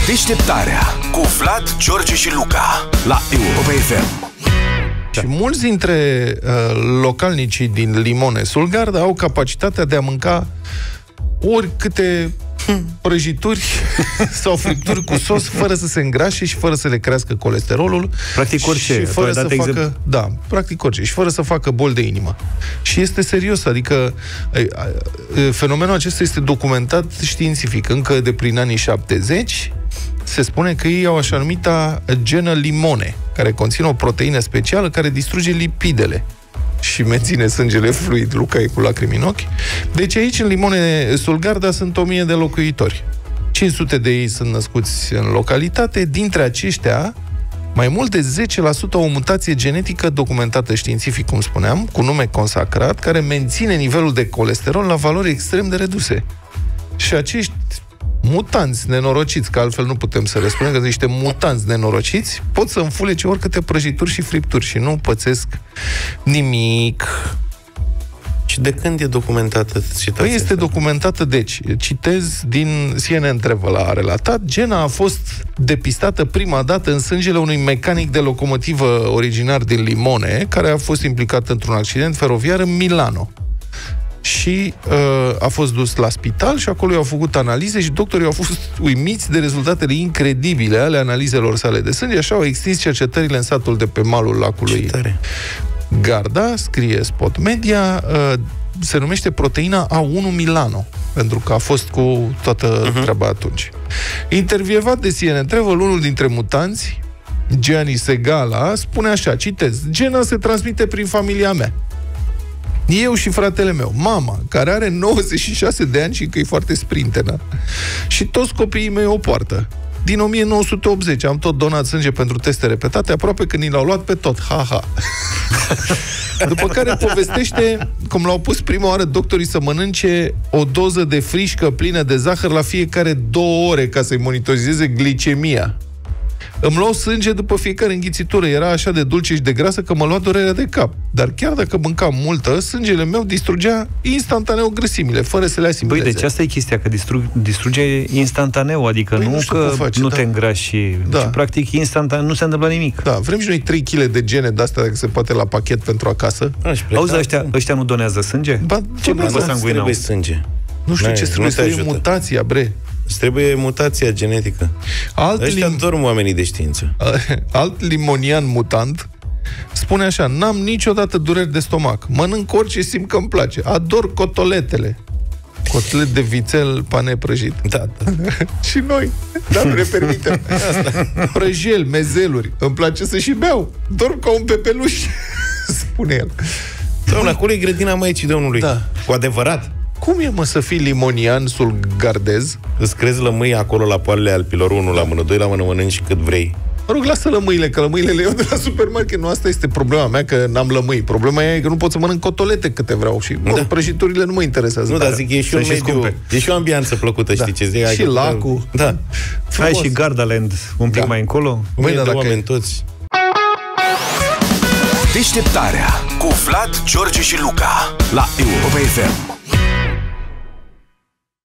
Deșteptarea cu Vlad, George și Luca la Europa FM. Și mulți dintre localnicii din Limone, Sulgarda, au capacitatea de a mânca oricâte prăjituri sau fripturi cu sos, fără să se îngrașe și fără să le crească colesterolul. Practic orice. Și fără să facă, da, practic orice. Și fără să facă boli de inimă. Și este serios, adică fenomenul acesta este documentat științific. Încă de prin anii 70 se spune că ei au așa numita genă limone, care conține o proteină specială care distruge lipidele și menține sângele fluid. Luca e cu lacrimi în ochi. Deci aici, în Limone, Sulgarda, sunt 1000 de locuitori. 500 de ei sunt născuți în localitate. Dintre aceștia, mai mult de 10% au o mutație genetică documentată științific, cum spuneam, cu nume consacrat, care menține nivelul de colesterol la valori extrem de reduse. Și acești mutanți nenorociți, că altfel nu putem să le spunem, că sunt niște mutanți nenorociți, pot să înfulece oricâte prăjituri și fripturi și nu pățesc nimic. Și de când e documentată situația Păi este documentată, deci, citez din CNN Travel, a relatat, gena a fost depistată prima dată în sângele unui mecanic de locomotivă originar din Limone, care a fost implicat într-un accident feroviar în Milano. Și a fost dus la spital și acolo i-au făcut analize și doctorii au fost uimiți de rezultatele incredibile ale analizelor sale de sânge. Așa au extins cercetările în satul de pe malul lacului Garda, scrie Spot Media, se numește proteina A1 Milano, pentru că a fost cu toată treaba atunci. Intervievat de CNN Travel, unul dintre mutanți, Gianni Segala, spune așa, citez: gena se transmite prin familia mea. Eu și fratele meu, mama, care are 96 de ani și că e foarte sprintenă. Și toți copiii mei o poartă. Din 1980 am tot donat sânge pentru teste repetate, aproape că ni l-au luat pe tot. Ha-ha. După care povestește cum l-au pus prima oară doctorii să mănânce o doză de frișcă plină de zahăr la fiecare 2 ore ca să-i monitorizeze glicemia. Îmi luau sânge după fiecare înghițitură. Era așa de dulce și de grasă că mă lua durerea de cap. Dar chiar dacă mâncam multă, sângele meu distrugea instantaneu grăsimile, fără să le asimileze. Băi, deci asta e chestia, că distruge instantaneu, adică nu că nu te îngrași, ci practic instantaneu nu se întâmplă nimic. Da, vrem și noi 3 kg de gene de-astea, dacă se poate, la pachet pentru acasă. Auzi, ăștia nu donează sânge? Ba, ce grupă sanguinau? Trebuie sânge. Nu știu ce trebuie, mutația, bre. Îți trebuie mutația genetică. Ăștia dorm oamenii de știință. Alt limonian mutant spune așa: n-am niciodată dureri de stomac, mănânc orice simt că îmi place, ador cotoletele. Cotlet de vițel, pane prăjit. Da. Și noi, dar nu ne permitem asta. Prăjel, mezeluri, îmi place să și beau, dorm ca un pepeluș. Spune el. Doamne, acolo e grădina Maicii Domnului. Da. Cu adevărat. Cum e, mă, să fii limonian sulgardez? Îți crezi lămâi acolo la poalele alpilor, 1 la mână, 2 la mână, mănânci cât vrei. Mă rog, lasă lămâile, că lămâile le iau de la supermarket. Nu, asta este problema mea, că n-am lămâi. Problema e că nu pot să mănânc cotolete câte vreau și prăjiturile nu mă interesează. Nu, dar zic, e și un mediu, e și o ambianță plăcută, știi ce zic? Și lacul. Da. Hai și Gardaland un pic mai încolo. Mâine de oameni toți. Deșteptarea cu Vlad, George și Luca la Europa FM.